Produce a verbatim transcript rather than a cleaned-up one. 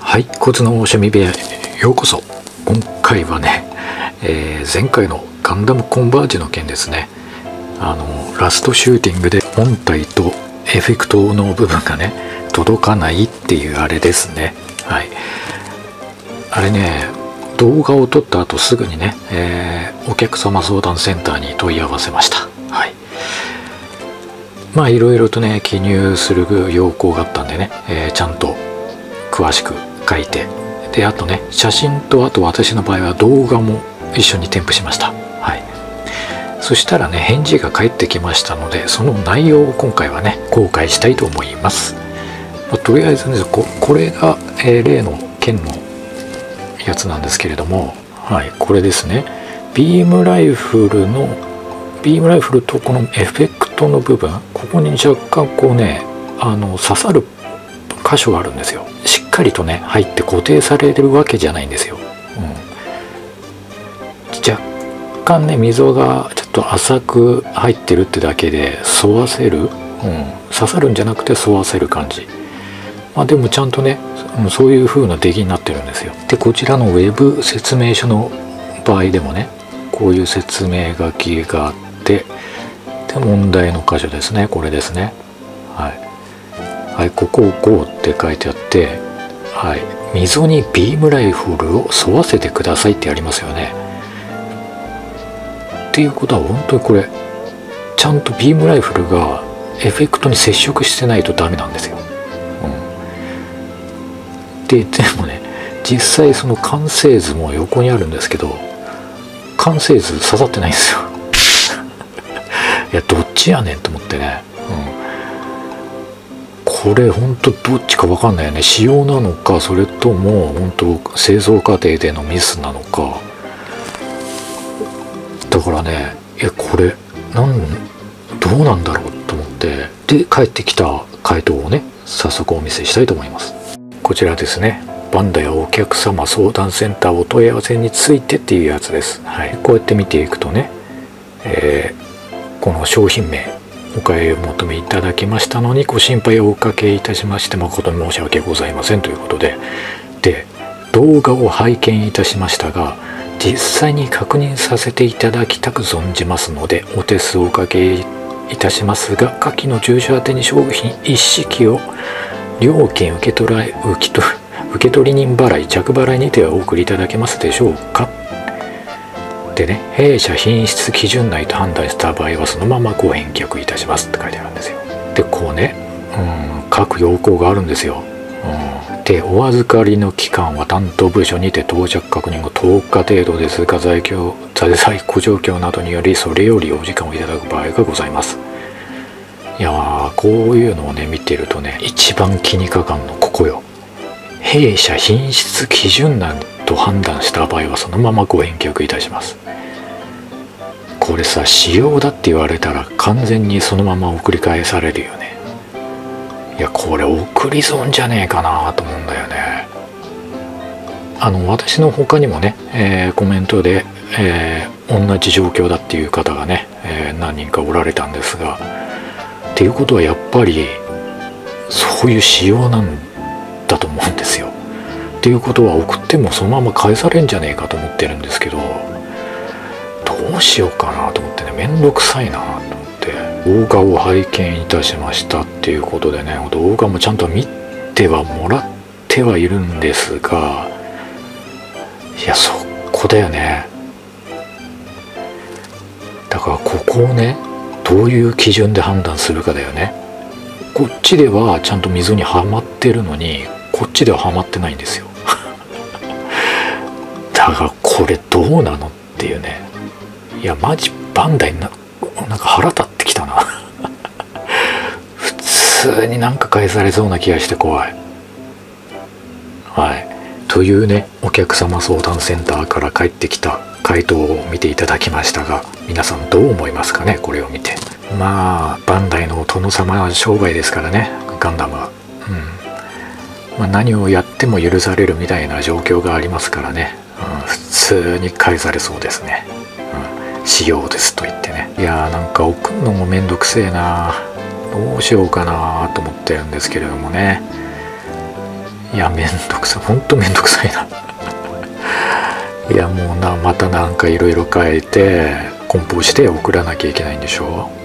はい、コツの趣味部屋へようこそ。今回はね、えー、前回のガンダムコンバージの件ですね。あのラストシューティングで本体とエフェクトの部分がね届かないっていうあれですね。はい、あれね、動画を撮った後すぐにね、えー、お客様相談センターに問い合わせました。はい、まあいろいろとね記入する要項があったんでね、えー、ちゃんと詳しく書いて、であとね写真と、あと私の場合は動画も一緒に添付しました。はい、そしたらね返事が返ってきましたので、その内容を今回はね公開したいと思います。まあ、とりあえずね こ, これが、えー、例の件のやつなんですけれども、はい、これですね。ビームライフルのビームライフルとこのエフェクトの部分、ここに若干こうねあの刺さる箇所があるんですよ。しっかりとね入って固定されるわけじゃないんですよ。うん、若干ね溝がちょっと浅く入ってるってだけで沿わせる、うん、刺さるんじゃなくて沿わせる感じ。まあでもちゃんとね、うん、そういう風な出来になってるんですよ。でこちらのウェブ説明書の場合でもねこういう説明書きがあって、で問題の箇所ですね、これですね。はい、はい、ここをこうって書いてあって、はい、溝にビームライフルを沿わせてくださいってありますよね。っていうことは本当にこれちゃんとビームライフルがエフェクトに接触してないとダメなんですよ。うん、ででもね実際その完成図も横にあるんですけど、完成図刺さってないんですよ。いやどっちやねんと思ってね。うん、これ本当どっちか分かんないよね。仕様なのか、それとも本当製造過程でのミスなのか。だからね、いやこれなんどうなんだろうと思って、で帰ってきた回答をね早速お見せしたいと思います。こちらですね。バンダやお客様相談センターお問い合わせについてっていうやつです。はい、こうやって見ていくとね、えー、この商品名お買い求めいただきましたのにご心配をおかけいたしまして誠に申し訳ございませんということで、で動画を拝見いたしましたが実際に確認させていただきたく存じますのでお手数をおかけいたしますが、下記の住所宛てに商品一式を料金受け取られ受け取受取人払い着払いにてはお送りいただけますでしょうか。でね、弊社品質基準内と判断した場合はそのままご返却いたしますって書いてあるんですよ。でこうね、うん、各要項があるんですよ。うん、でお預かりの期間は担当部署にて到着確認後とおか程度ですが、在庫在庫状況などによりそれよりお時間をいただく場合がございます。いやーこういうのをね見てるとね一番気にかかんのここよ。弊社品質基準内と判断した場合はそのままご返却いたします。これさ仕様だって言われたら完全にそのまま送り返されるよね。いやこれ送り損じゃねえかなと思うんだよね。あの私の他にもね、えー、コメントで、えー、同じ状況だっていう方がね、えー、何人かおられたんですが、っていうことはやっぱりそういう仕様なんだと思うんですよ。っていうことは送ってもそのまま返されんじゃねえかと思ってるんですけど、どうしようかなと思ってね、めんどくさいなと思って動画を拝見いたしましたっていうことでね、動画もちゃんと見てはもらってはいるんですが、いやそこだよね。だからここをねどういう基準で判断するかだよね。こっちではちゃんと溝にはまってるのにこっちでははまってないんですよ。だからこれどうなのっていうね。いやマジバンダイな、なんか腹立ってきたな。普通になんか返されそうな気がして怖い。はい、というねお客様相談センターから返ってきた回答を見ていただきましたが、皆さんどう思いますかねこれを見て。まあバンダイの殿様商売ですからね、ガンダムは。うん、まあ、何をやっても許されるみたいな状況がありますからね、うん、普通に返されそうですね。うん、仕様ですと言ってね。いやーなんか送るのもめんどくせえな、どうしようかなと思ってるんですけれどもね。 いやめんどくさい、ほんとめんどくさいな。いやもうな、またなんかいろいろ変えて梱包して送らなきゃいけないんでしょ。